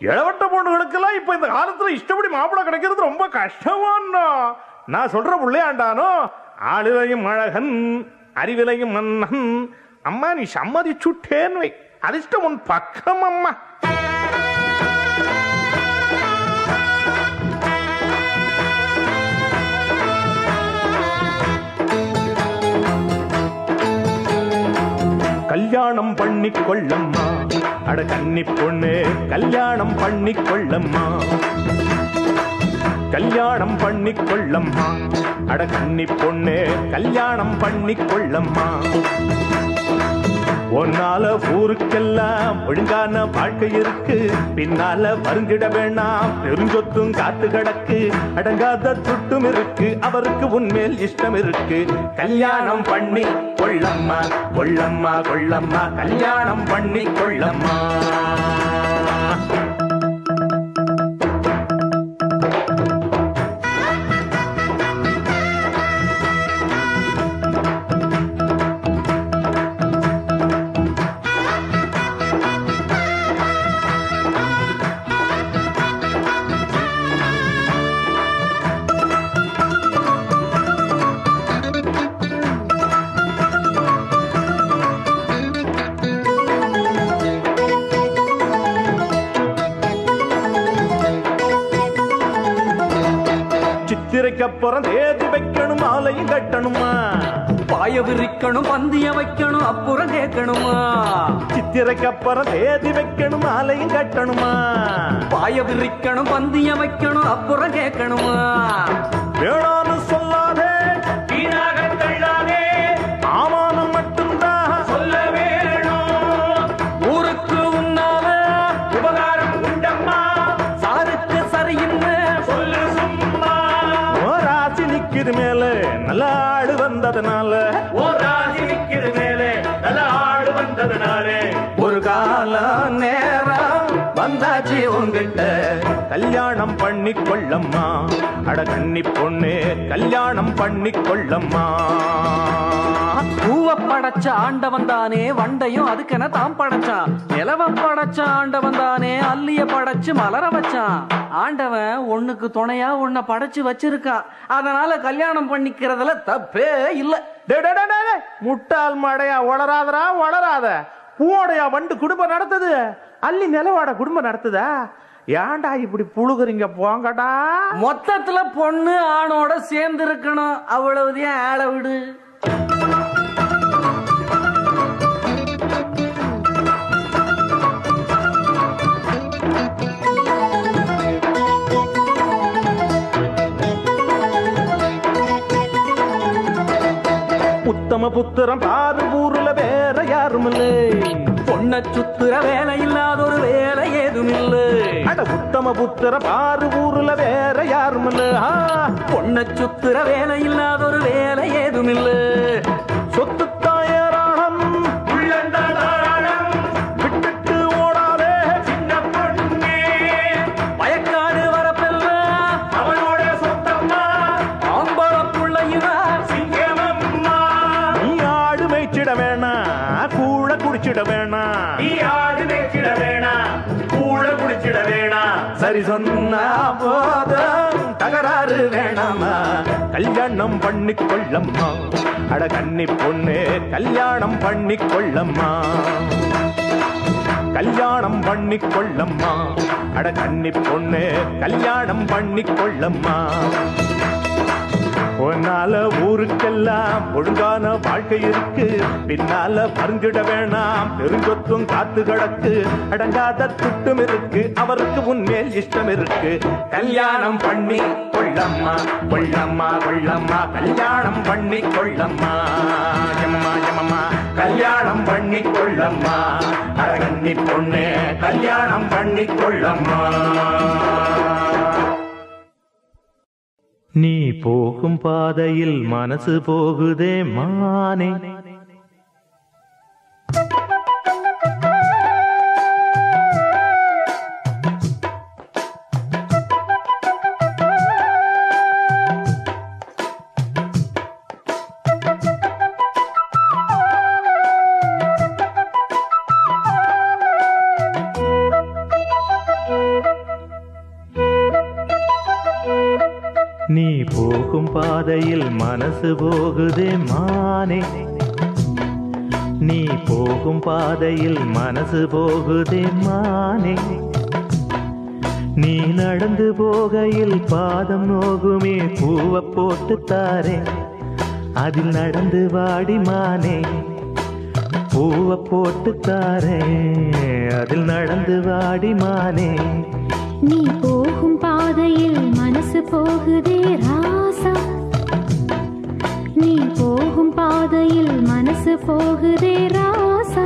இளவட்ட பொண்ணுகளுக்கெல்லாம் இப்ப இந்த காலத்துல இஷ்டப்படி மாப்பிள்ளை கிடைக்கிறது ரொம்ப கஷ்டமானோ. நான் சொல்ற புள்ளையாண்டானோ, ஆளிலையும் அழகன் அறிவிலையும் மன்னன். அம்மா நீ சம்மதிச்சுட்டேன்னு வை, அதிர்ஷ்டம் உன் பக்கம் அம்மா. கல்யாணம் பண்ணி கொள்ளம்மா, அட கன்னி பொண்ணு கல்யாணம் பண்ணி கொள்ளம்மா. கல்யாணம் பண்ணி கொள்ளம்மா, அட கன்னி பொண்ணு கல்யாணம் பண்ணி கொள்ளம்மா. ஒன்னால ஊருக்கெல்லாம் ஒழுங்கான வாழ்க்கை இருக்கு, பின்னால வருந்திட வேணாம் பெருஞ்சொத்தும் காத்து கிடக்கு. அடங்காத துட்டும் இருக்கு, அவருக்கு உன்மேல் இஷ்டம் இருக்கு. கல்யாணம் பண்ணி கொள்ளம்மா கொள்ளம்மா கொள்ளம்மா, கல்யாணம் பண்ணி கொள்ளம்மா. சித்திரைக்கப்புறம் தேதி வைக்கணும், மாலையும் கட்டணுமா. பாய விரிக்கணும், பந்திய வைக்கணும், அப்புறம் கேட்கணுமா. சித்திரைக்கப்புறம் தேதி வைக்கணும், மாலையும் கட்டணுமா. பாய விரிக்கணும், பந்திய வைக்கணும், அப்புறம் கேட்கணுமா. வேளான்னு சொல்லாதே, வீணாக தள்ளாதே, ஆமானம் மட்டும்தான் சொல்ல வேணும். ஊருக்கு உன்னால உபகாரம் உண்டம்மா, சாருக்கு சரியின்னு சொல்லு சும்மா. ராசி நிக்குது மேல நல்ல ஆடு வந்ததுனால, ராசி நிக்குது மேல நல்ல ஆடு வந்ததுனால, ஒரு கால நேரம் வந்தாச்சு உங்கிட்ட. கல்யாணம் பண்ணி கொள்ளம்மா, அட கன்னி பொண்ணு கல்யாணம் பண்ணி கொள்ளம்மா. பூவ படைச்ச ஆண்டவன் தானே வண்டையும் அதுக்கென தாம் படைச்சான். நிலவ படைச்ச ஆண்டவன் தானே அல்லிய படைச்சு மலர வச்சான். ஆண்டவன் ஒண்ணுக்கு துணையா உன்னை படைச்சு வச்சிருக்கான். அதனால கல்யாணம் பண்ணிக்கிறதுல தப்பே இல்ல. முட்டாள் மடையா வளராதரா வளராத. பூவோடையா வண்டு குடும்பம் நடத்துது, அல்லி நிலவாட குடும்பம் நடத்துதா? ஏன்டா இப்படி புழுகுறீங்க போங்கடா. மொத்தத்துல பொண்ணு ஆணோட சேர்ந்து இருக்கணும், அவ்வளவுதான். ஆளை விடு. உத்தம புத்திரம் பாரு ஊருல வேற யாரும் இல்லை. பொண்ண சுத்துற வேலை இல்லாத ஒரு வேலை ஏதும் இல்லை. அட உத்தம புத்திர பாரு ஊருல வேற யாரும் இல்லை. பொண்ண சுத்துற வேலை இல்லாத ஒரு வேலை ஏதும் இல்லை. சொத்து தாயராணம் உள்ளந்தாராணம் விட்டுட்டு ஓடாதே சின்ன பொண்ணே. வயக்காடு வரப்பெல்லாம் அவனோட சொத்தம்மா, ஆம்பள புள்ளையுவா சிங்கமம்மா. நீ ஆடு மேய்ச்சிட வேணா, கூழ குடிச்சிட வேணா. நீ ஆடு மேய்ச்சிட வேணா, கூழ குடிச்சிட வேணா. சரி சொன்னா போதும், தகராறு வேணாமா. கல்யாணம் பண்ணி கொள்ளம்மா, அட கன்னி பொண்ணு கல்யாணம் பண்ணி கொள்ளம்மா. கல்யாணம் பண்ணி கொள்ளம்மா, அட கன்னி பொண்ணு கல்யாணம் பண்ணி கொள்ளம்மா. உன்னால ஊருக்கெல்லாம் ஒழுங்கான வாழ்க்கை இருக்கு, பின்னால பறிஞ்சிட வேணாம் பெருஞ்சொத்தும் காத்து கிடக்கு. அடங்காத துட்டும் இருக்கு, அவருக்கு உன்மேல் இஷ்டம் இருக்கு. கல்யாணம் பண்ணி கொள்ளம்மா கொள்ளம்மா கொள்ளம்மா, கல்யாணம் பண்ணி கொள்ளம்மா. எம்மா எம்மம்மா கல்யாணம் பண்ணி கொள்ளம்மா, அழகன்னி பொண்ணு கல்யாணம் பண்ணி கொள்ளம்மா. நீ போகும் பாதையில் மனசு போகுதே மானே. நீ போகும் பாதையில் மனசு போகுதே மானே, நீ போகும் பாதையில் மனசு போகுதே மானே, நீ நடந்து போகையில் பாதம் நோகுமே பூவை போட்டு தாரே, அதில் நடந்து வாடி மானே, பூவை போட்டு தாரே, அதில் நடந்து வாடி மானே. நீ போகும் பாதையில் மனசு போகுதே ராசா, நீ போகும் பாதையில் மனசு போகுதே ராசா,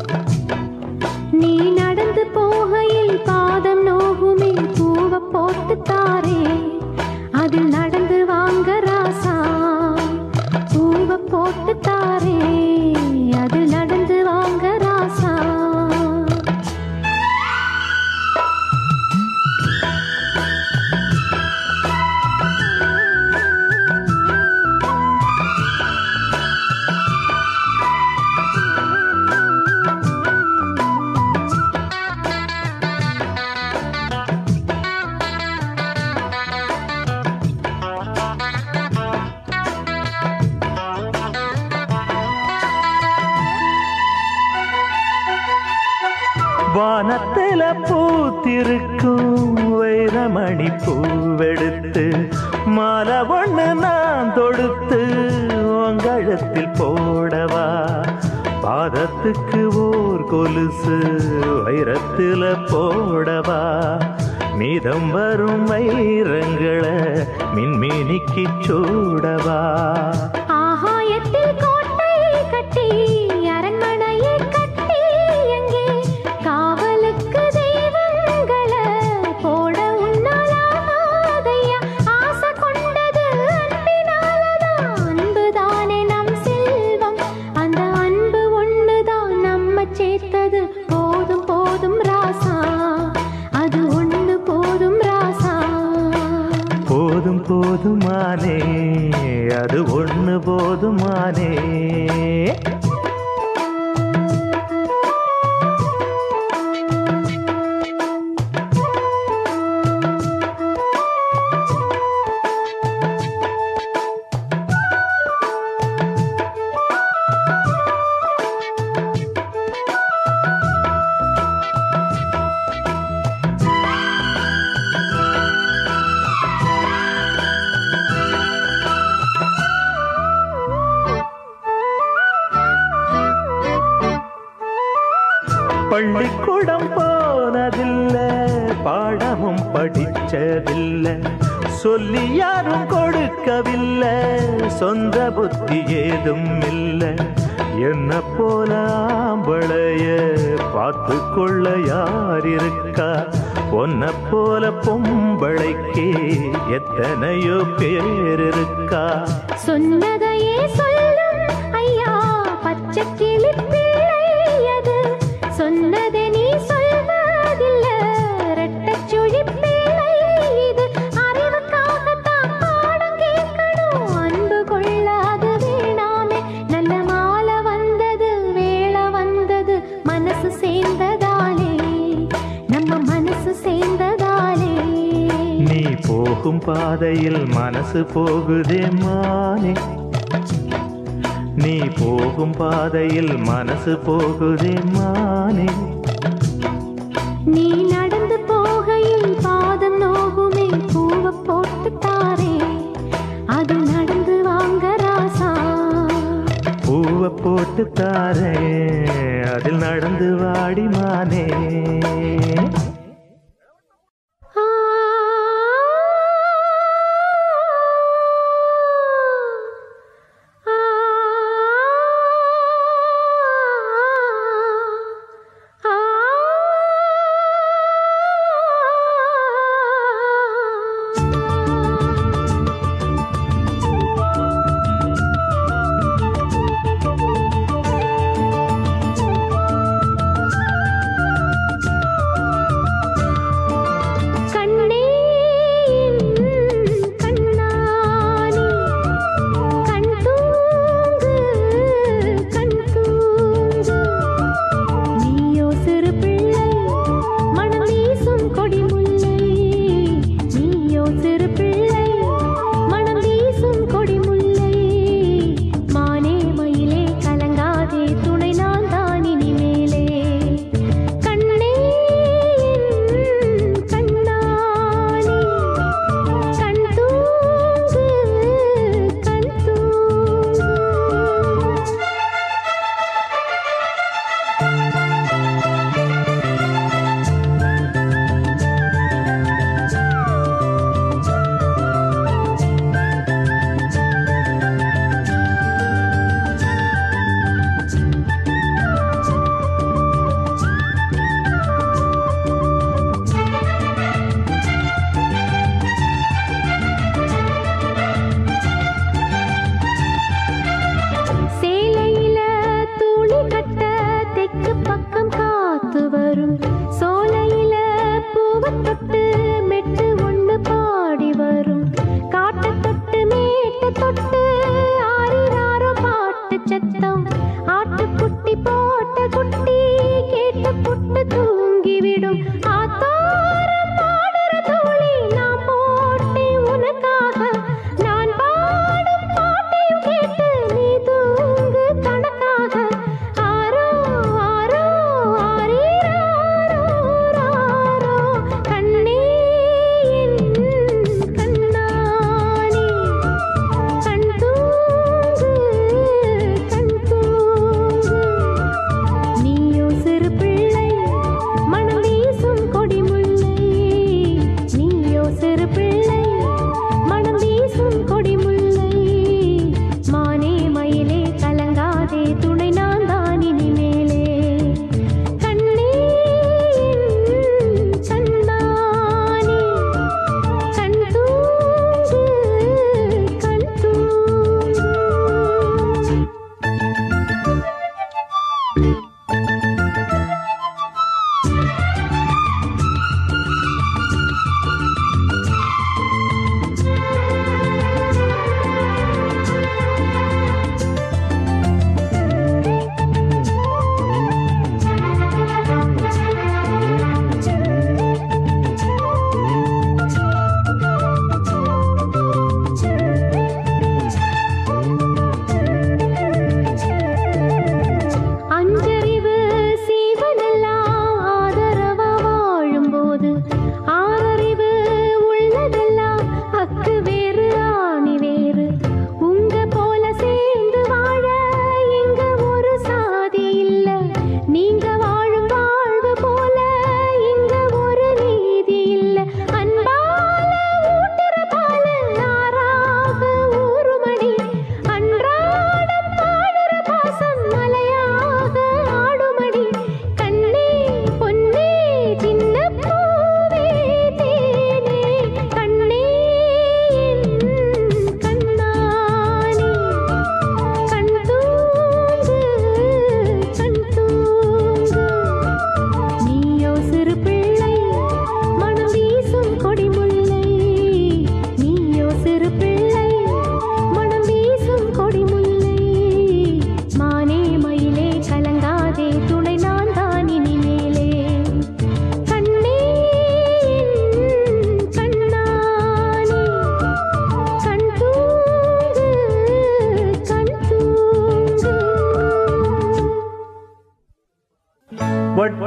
நீ நடந்து போகையில் பாதம் நோகுமே பூவை போட்டு தாரே, அதில் நடந்து வாங்க ராசா, பூவை போட்டு தாரே, அதில் நடந்து வாங்க ராசா. வானத்தில பூத்திருக்கும் வைரமணி பூவெடுத்து மாலை ஒண்ணு நான் தொடுத்து உங்கழத்தில் போடவா, பாதத்துக்கு ஓர் கொலுசு வைரத்தில போடவா, மீதம் வரும் வைரங்களை மின்மினிக்கு சூடவா. ஆகாயத்தில் கோட்டை கட்டி அரண்மனையை கட்டி எங்கே காவலுக்கு தெய்வங்களை போட உன்னாலாதையா, ஆசை கொண்டது அன்பினாலதான், அன்புதானே நம் செல்வம், அந்த அன்பு ஒண்ணுதான் நம்ம சேர்த்தது, போதும் போதும் ராசா, அது ஒண்ணு போதும் ராசா. போதும் போதுமானே, அது ஒண்ணு போதுமானே. பள்ளிக்கூடம் போனதில்லை, பாடமும் படிச்சதில்லை, சொல்லி யாரும் கொடுக்கவில்லை, சொந்த புத்தி ஏதும் இல்லை, என்ன போல ஆம்பளைய பார்த்து கொள்ள யார் இருக்கா, ஒன்ன போல பொம்பளைக்கு எத்தனையோ பேர் இருக்கா. சொன்னதையே சொல்லும் ஐயா பச்சை கிளி பிள்ளை, அது சொன்னதை நீ சொல்வதில்ல ரெட்டச் சுழி பிள்ளை, இது அறிவுக்காகத்தான் பாடம் கேட்கணும், அன்பு கொள்ளாது வேணாமே, நல்ல மாலை வந்தது வேளை வந்தது, மனசு சேர்ந்ததாலே, நம்ம மனசு சேர்ந்ததாலே. நீ போகும் பாதையில் மனசு போகுதே மானே, நீ போகும் பாதையில் மனசு போகுதே மானே, நீ நடந்து போகையில் பாதம் நோகுமே பூவை போட்டு தாரே, அது நடந்து வாங்க ராசா, பூவை போட்டு தாரே, அதில் நடந்து வாடி மானே. ஆ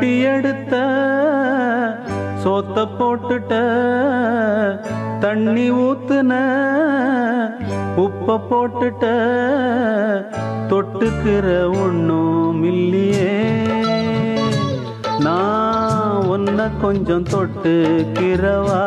வட்டி எடுத்த சோத்த போட்டுட்ட தண்ணி ஊத்துன உப்ப போட்டுட்ட தொட்டுக்கிற ஒண்ணும் இல்லையே நான் உன்னை கொஞ்சம் தொட்டுக்கிறவா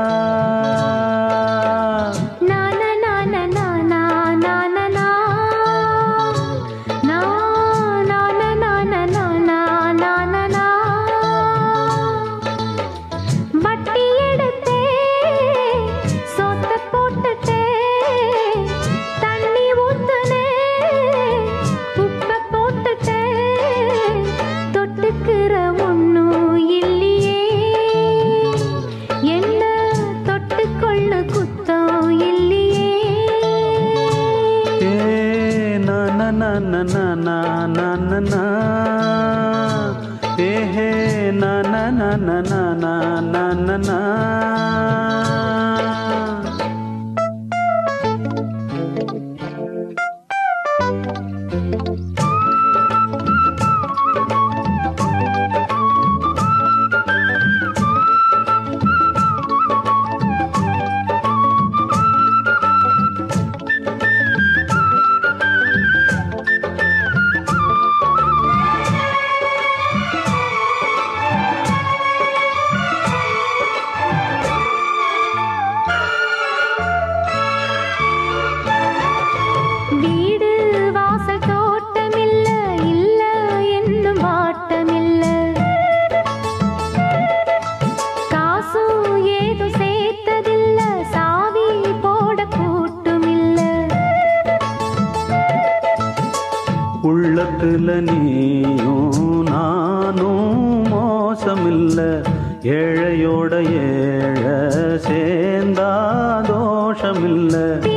உள்ளத்துல நீயும் நானும் மோசமில்ல ஏழையோட ஏழை சேர்ந்தா தோஷமில்ல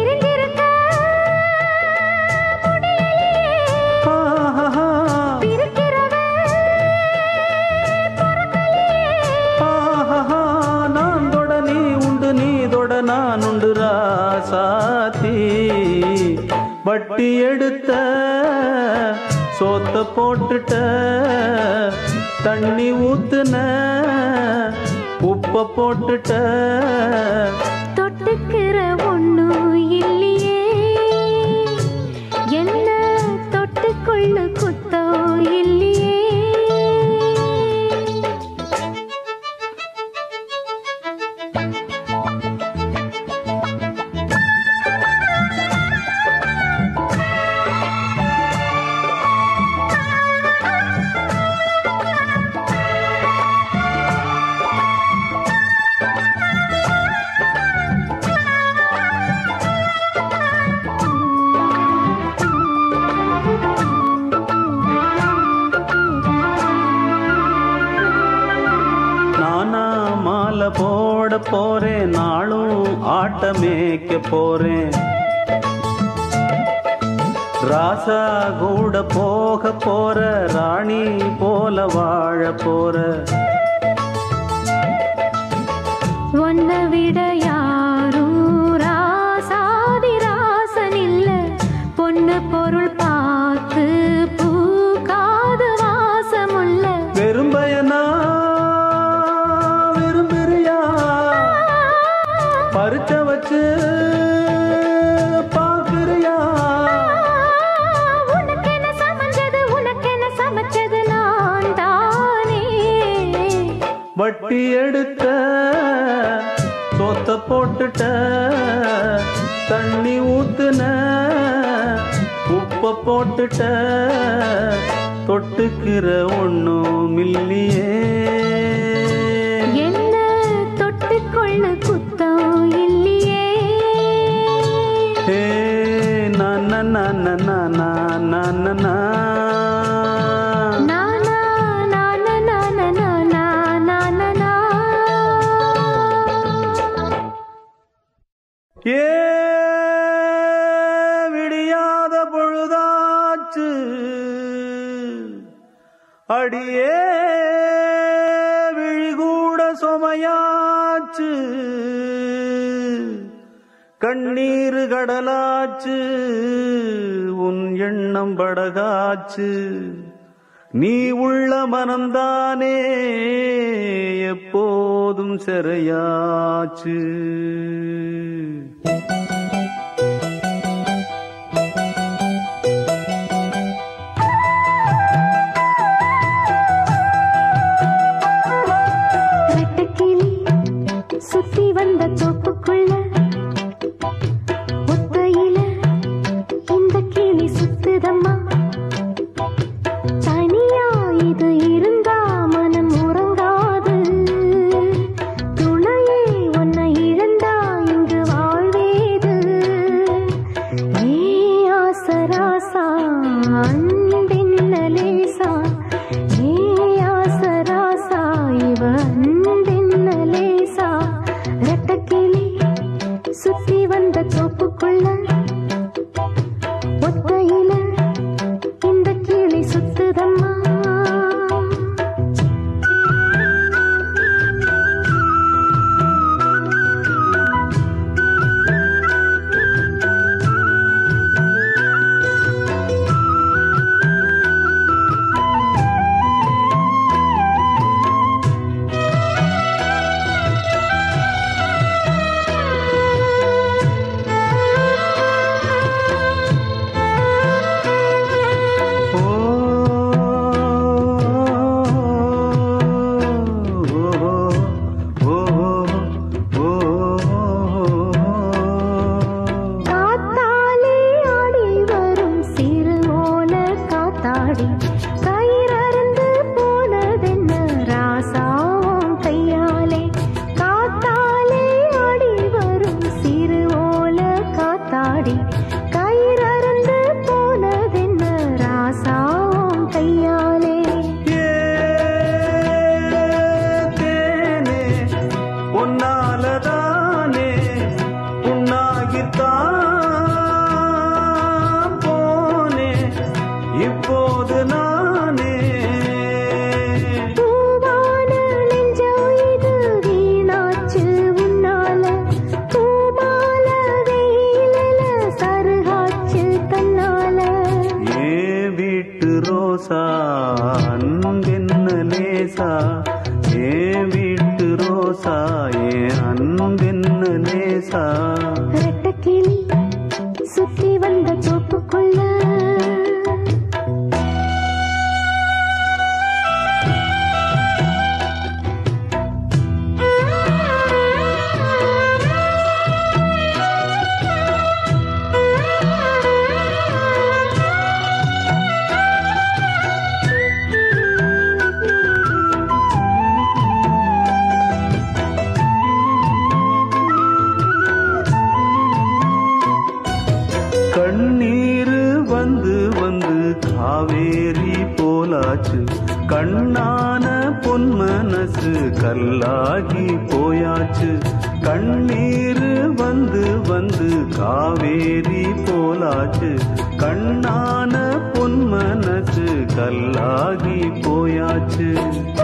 நான் தொட நீ உண்டு நீ தொட நான் உண்டு ராசாத்தி வட்டி எடுத்த சோத்த போட்டுட்ட தண்ணி ஊத்துன உப்ப போட்டுட்ட தொட்டுக்கிற ஒண்ணும் இல்லையே என்ன தொட்டுக்கொள்ள குத்தோ இல்லையே போட போறேன் நாளும் ஆட்டமேக்க போறேன் ராசா கூட போக போற ராணி போல வாழ போற ஒன்ன விட யாரும் ராசாதி ராசன் இல்ல பொண்ணு பொருள் பார்த்து பூக்காத வாசமுள்ள வெறும்பயனா பறிச்ச வச்சு பாக்குறியா உனக்கென சமைச்சது நான் தானே வட்டி எடுத்த சோத்த போட்டுட்ட தண்ணி ஊத்துன உப்ப போட்டுட்ட தொட்டுக்கிற ஒண்ணும் இல்லையே என்ன தொட்டுக்கொள்ள குத்தம் இல்லையே ஏ விடியாத பொழுதாச்சு அடியே விழிகூட சுமையாச்சு கண்ணீர் கடலாச்சு உன் எண்ணம் படகாச்சு நீ உள்ள மனம்தானே எப்போதும் சிறையாச்சு. சுத்தி வந்த தோப்புக்குள்ள ஒத்தையில இந்த கிளி சுத்துதம்மா. தனியா இது இருந்தா மனம் உறங்காது. துணையே உன்னை இழந்தா இங்கு வாழ்வேது. ஏ ஆசராசா அன்பின் லேசா. ஏ ஆசராசா இவ அன்பின் லேசா. ரெட்டக்கிளி சுத்தி வந்த தோப்புக்குள்ள ஒத்தையில இந்த கிளி சுத்துதம்மா. கயிறறுந்து போனதென்ன ராசாவும் கையாலே. காத்தாலே ஆடி வரும் சிறு ஓல காத்தாடி. கயிறறுந்து போனதென்ன ராசாவும் கையாலே. தேனே பொன்னாலதானே உன்னாகித்தான் போனே இப்போது நானே. பூவான நெஞ்சம் இது வீணாச்சு உன்னால. பூமால வெயிலில சருகாச்சு தன்னால. ஏ வீட்டு ரோசா அன்பென்ன லேசா. ஏ வீட்டு ரோசா ஏ அன்பென்ன லேசா. ரெட்டக்கிளி சுத்தி வந்த தோப்புக்குள்ள கண்ணீரு வந்து வந்து காவேரி போலாச்சு. கண்ணான பொன் மனசு கல்லாகி போயாச்சு. கண்ணீரு வந்து வந்து காவேரி போலாச்சு. கண்ணான பொன் மனசு கல்லாகி போயாச்சு.